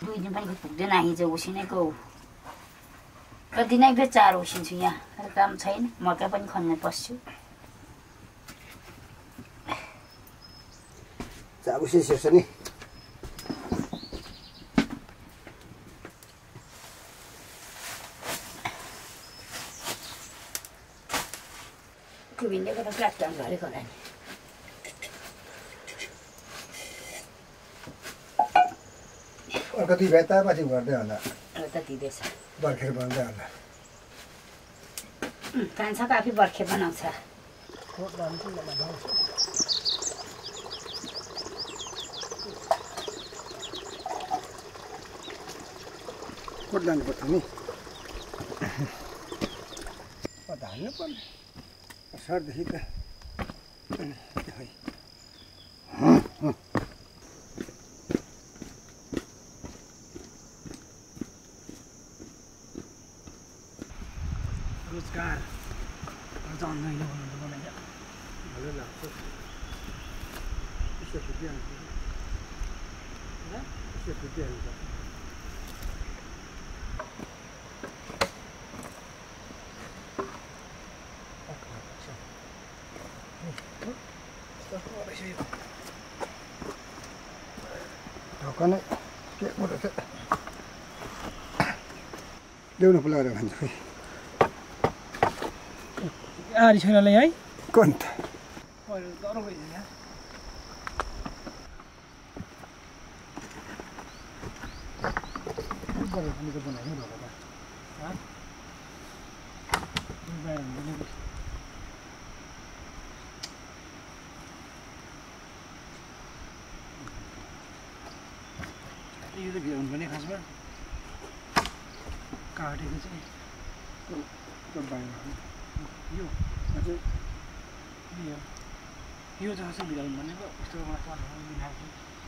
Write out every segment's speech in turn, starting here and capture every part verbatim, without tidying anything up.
दुई दिन पनि पुग्दैन हिजो उसिनेको र दिनैको चार उसिन्छु यहाँ काम छैन मकै पनि खन्न पस्छु चार उसिन्छ नि कुबिन्डेको त प्लास्टर गरेको होला नि अर्को दुई भाइ तामाथि गर्दै होला त दिँदैछ बर्खेर बन्दै होला कान्छा काफी बर्खे बनाउँछ कोट लानु पर्छ नि धान्नु पर्ने सरदेखि त रोजगार जान्दैन भन्नु बनाइन्छ भले लाग्छ यसो फुटिहाल्छ यसो फुटिहाल्छ ढकनै के रहेछ ल्याउनु बोलाएर भन्छ खोइ आरी छैनले है कुन त अहिले डरो गयो यहाँ बरु पनि त बनाइनु भएको त हा यो त भ्याउनु पनि खासमा काटेको चाहिँ यो अझै यो यो चाहिँ कसरी भिजाउनु भनेको यस्तो माछा मिलाएको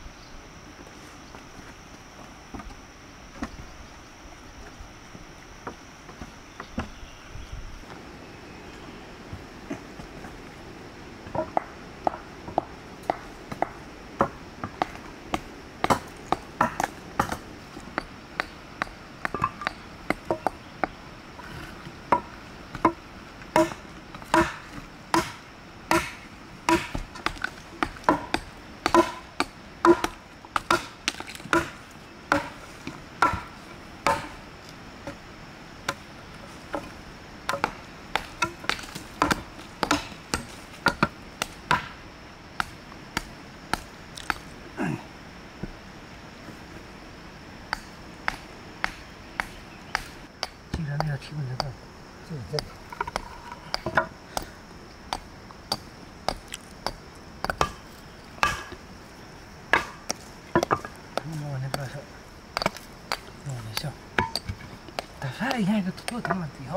के भन्छ त भने प्रश्न नहुनेछ त साह्रै यहाँको थुप्रो ठाउँमा थियो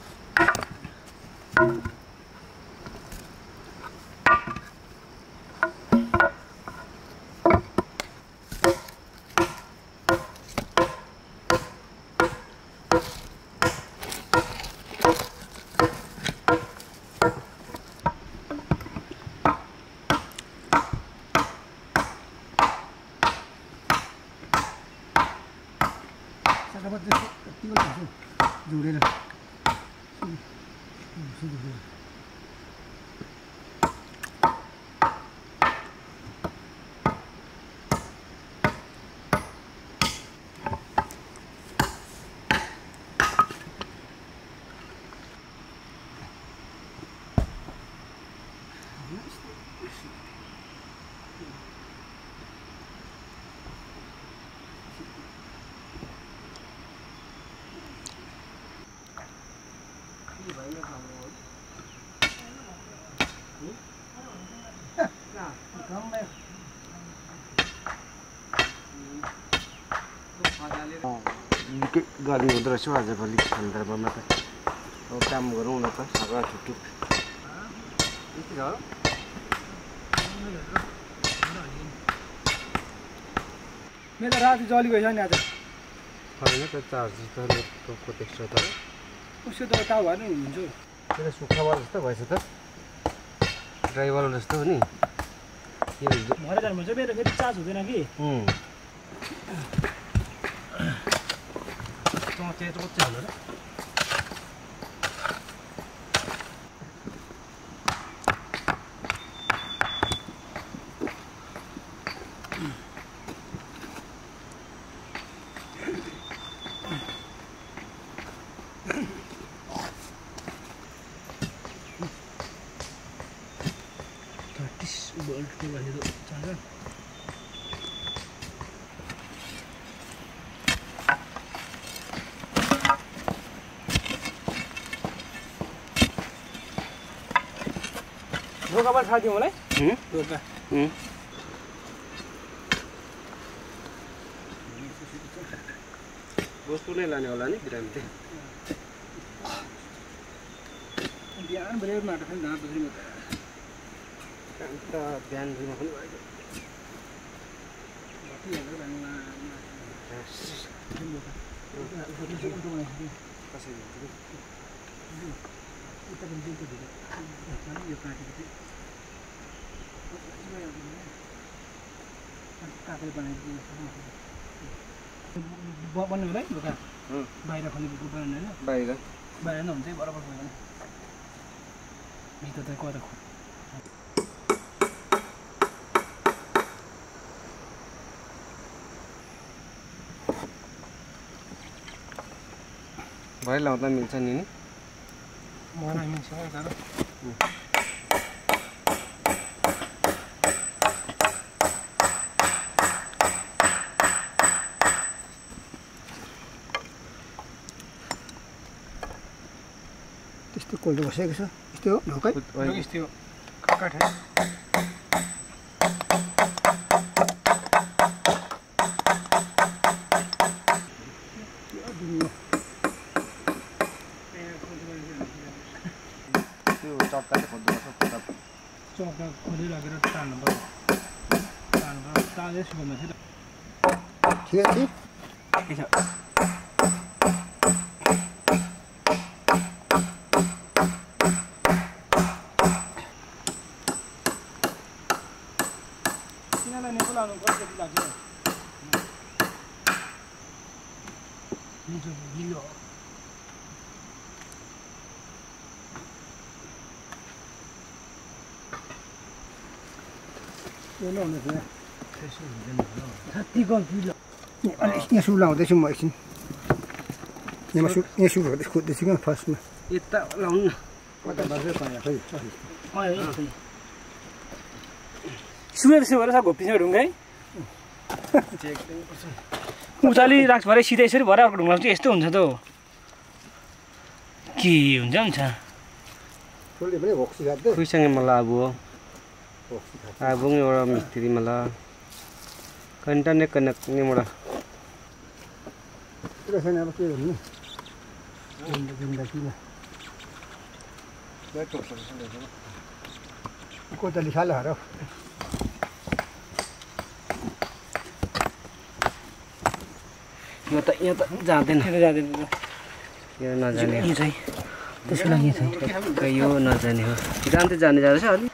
जुडेर निकै गर्मी हुँदो रहेछ आजभोलि सन्दर्भमा त अब काम गरौँ न त सबै छुट्टुक मेरो त राति जली गएछ नि आज होइन त चार्ज त ल्यापटपको एक्स्ट्रा त उसको त टाउ भएर नि हुन्छ त्यो सुक्खावाल जस्तो भएछ त ड्राइभर जस्तो हो नि भरे जानु हुन्छ मेरो फेरि चार्ज हुँदैन कि चोचे चोचे हालेर बोल्टको भनेको चल्छ धोकाबाट छाडिदिउँ मलाई धोका वस्तु नै लाने होला नि बिरामी चाहिँ बिहान बेलुका माटो खाने धान त्यसरी मात्रै त बिहान बेलुका पनि भयो बन्ने होला है ढोका बाहिर खोलेको बनाउने होइन बाहिर बाहिर नै हुन्छ बराबर खोल्ने भित्र चाहिँ कता खोल भइ लाउँदा मिल्छ नि नि मलाई मिल्छ दादा त्यस्तो कोल्ड बसेको छ यस्तै हो ढोकै यस्तै हो काठ चक्का खोलिराखेर तान्नु पर्यो तान्नु पर्यो तान्दै सुकाउनु थियो ठिकै छ ठिकै छ तिनीहरूलाई नेपाल आउनु पर्छ जति लाग्छ गिलो यहाँ सुरु लाउँदैछु म एकछिन यहाँ सुरु यहाँ सुरु गर्दै खोज्दैछु क्या फर्स्टमा यता लाउनु सुरु त्यसो गरेर घोप्टिन्छ ढुङ्गाइ उचाली राख्छ भरे सिधै यसरी भरे अर्को ढुङ्गा चाहिँ यस्तो हुन्छ त के हुन्छ हुन्छ खुइसँग मलाई अब abung orang misteri malah kantan ne kanak ni mula terus ini apa sih ini ini ini sini betul betul kau tadi salah harap यो त यो त जाँदैन यो जाँदैन यो नजाने यो चाहिँ त्यसको लागि चाहिँ यो नजाने हो जान्दै जाने जाँदैछ अलि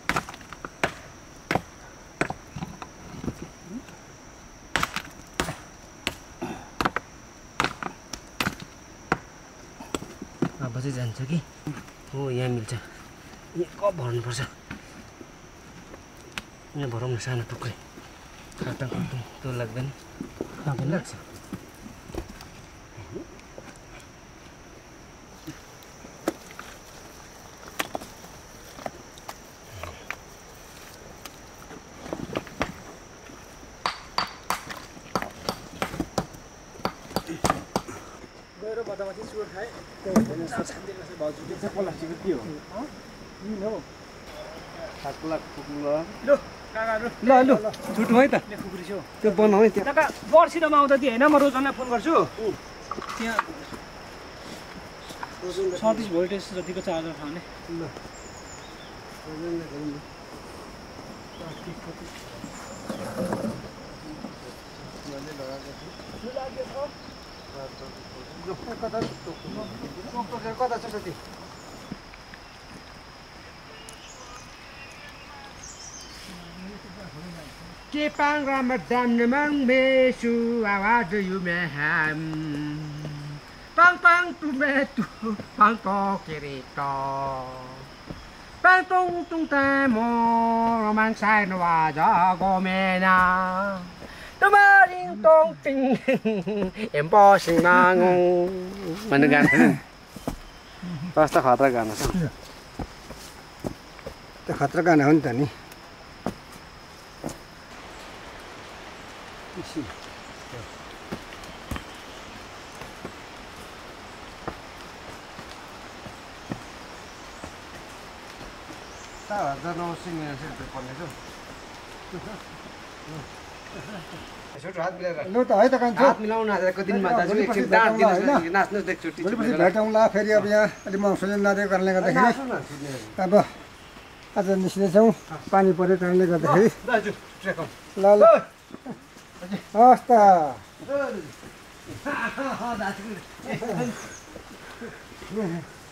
अब चाहिँ जान्छ कि हो यहाँ मिल्छ यहाँ कप भर्नुपर्छ यहाँ भरौँ न सानो टुक्रै खाता त्यो लाग्दैन लाग्दैन लाग्छ बतामाथि चुर खाए ल ल छुट्नु है त त्यो बनाऊ है त्यहाँ पर्सिनमा आउँदा त्यो होइन म रोजनलाई फोन गर्छु त्यहाँ सैँतिस भोल्टेज जतिको चार्जर खाने ल कता कता छ साथी Kipang Ramadan namang mesu awa do you me ham pang pang tu me tu pang to kirito pang tung tung ta mo romang sai no wa ja go me na tu ma ring tong ting em po sing mang mana गाना कस्तो खतरा गाना छ त्यो खतरा गाना हो नि त नि ता जनो सिंगे सेट पर्ने छ छोटो हात मिलाएर लु त है त कान्छो हात मिलाउन आजको दिनमा दाजु एकछिन डान्स दिन नाच्नु देख्छु भोलिपछि भेटौँला फेरि अब यहाँ अलि मौसमले नदिएको कारणले गर्दाखेरि अब आज निस्किनेछौँ पानी परेको कारणले गर्दाखेरि दाजु ट्रेकम ल ल हस् त दाजु